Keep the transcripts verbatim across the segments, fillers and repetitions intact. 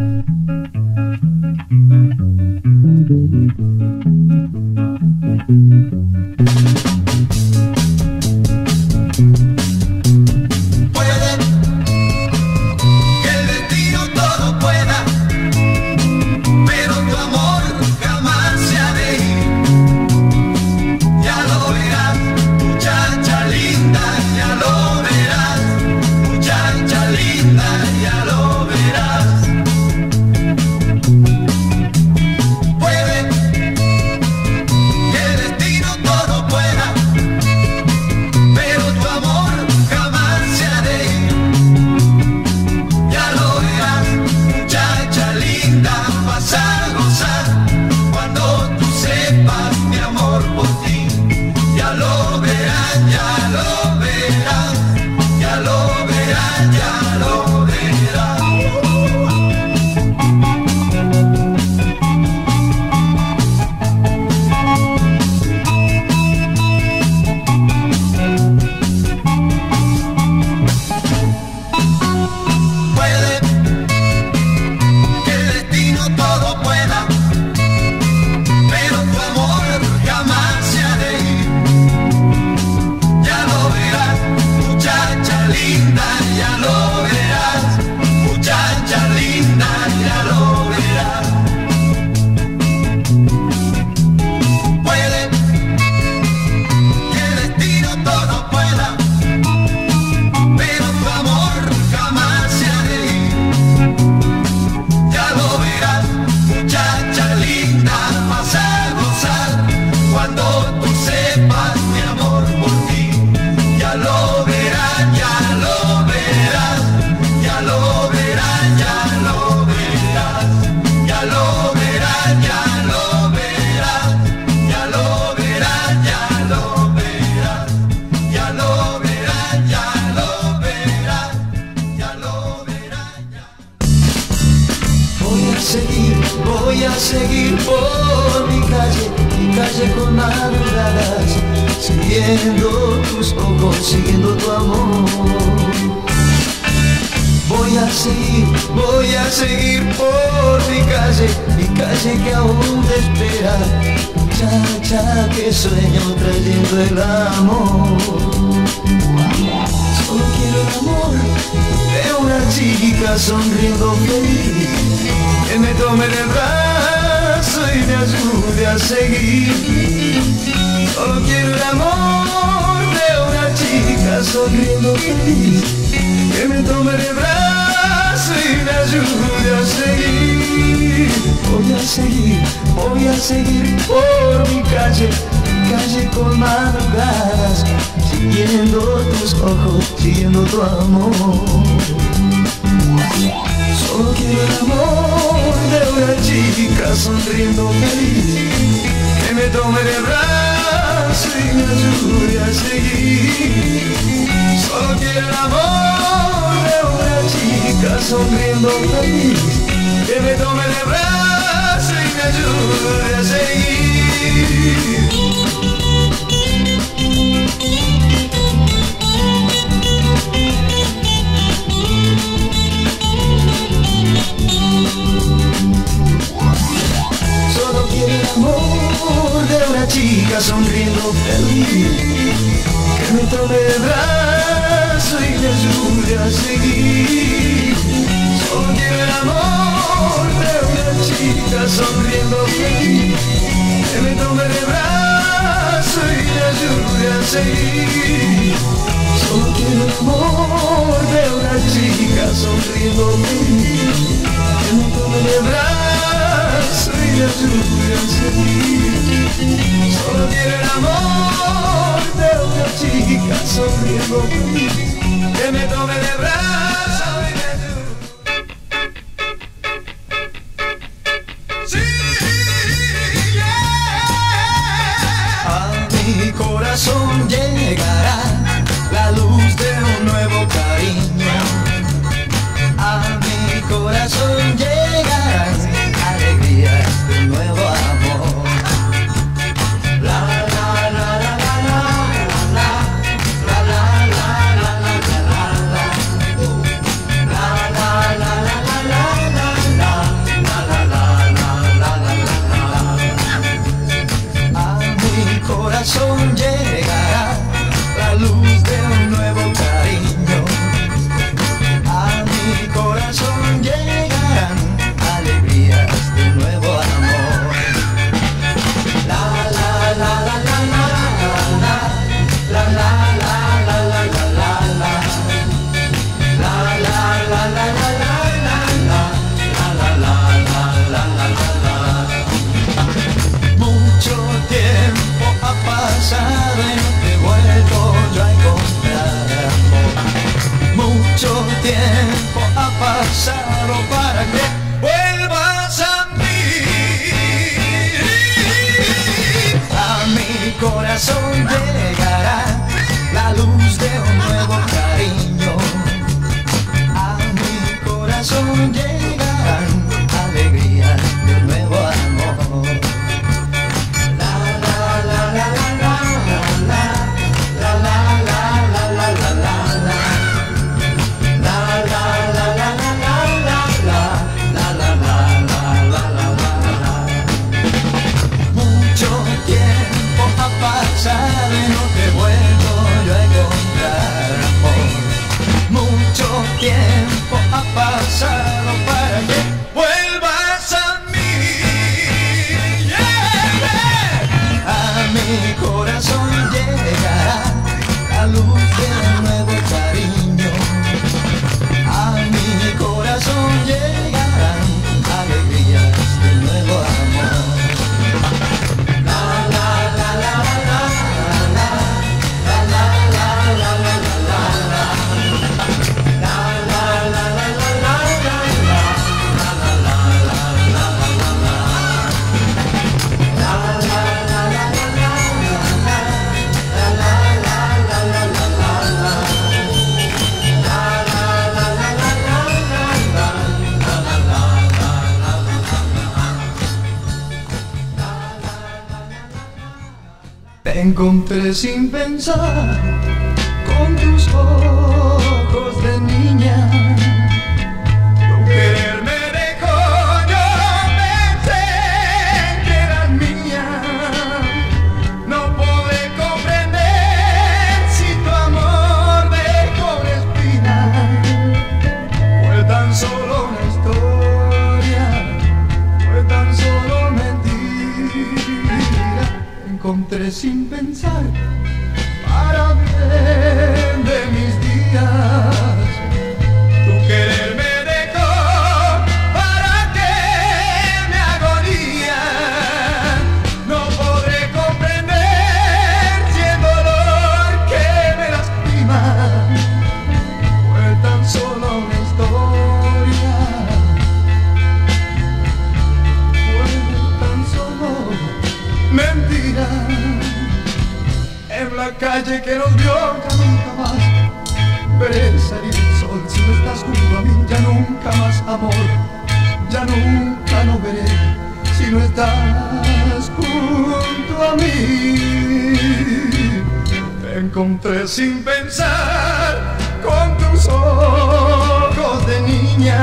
Voy a seguir por mi calle, mi calle con madrugadas, siguiendo tus ojos, siguiendo tu amor. Voy a seguir, voy a seguir por mi calle, mi calle que aún te espera, muchacha que sueño trayendo el amor. Solo quiero el amor de una chica sonriendo feliz, que me tome del brazo y me ayude a seguir. Solo quiero el amor de una chica sonriendo feliz, que me tome del brazo y me ayude a seguir. Voy a seguir, voy a seguir por mi calle, mi calle con madrugadas, siguiendo tus ojos, siguiendo tu amor. Solo quiero el amor de una chica sonriendo feliz, que me tome de brazo y me ayude a seguir. Solo quiero el amor de una chica sonriendo feliz, que me tome de brazo y me ayude a seguir. Solo quiero el amor de una chica sonriendo feliz, que me tome el brazo y me ayude a seguir. Solo quiero el amor de una chica sonriendo feliz, que me tome el brazo y me ayude a seguir. Solo quiero el amor de una chica sonriendo feliz, que me tome el brazo y me ayude a seguir. Solo quiero el amor de una chica sonriendo feliz, que me tome el brazo y me ayude. Sí, yeah. A mi corazón llegará la luz de un nuevo cariño. A mi corazón llegará alegría de un nuevo amor. La la la la la la la la la la la la la la. encontré sin pensar con tus ojos de niña. Tu querer me dejó, yo pensé que eras mía. No podré comprender si tu amor dejó una espina. Fue tan solo una historia, fue tan solo mentira. Encontré sin pensar para bien de mis días. Tu querer me dejó, para que me agonía. No podré comprender si el dolor que me lastima fue tan solo una historia, fue tan solo mentira. En la calle que nos vio ya nunca más veré salir el sol. Si no estás junto a mí ya nunca más amor, ya nunca lo veré. Si no estás junto a mí, te encontré sin pensar con tus ojos de niña.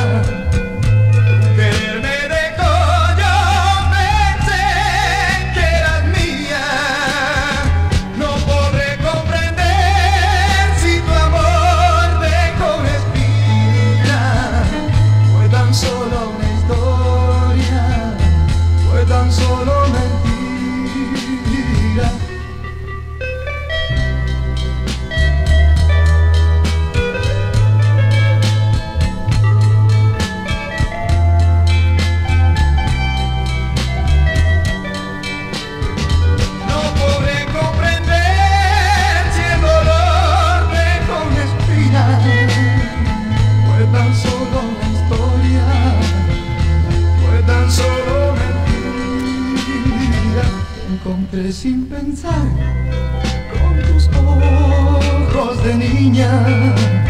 Tan solo mentira. No podré comprender si el dolor dejó una espina. Fue tan solo una historia, fue tan solo encontré sin pensar con tus ojos de niña.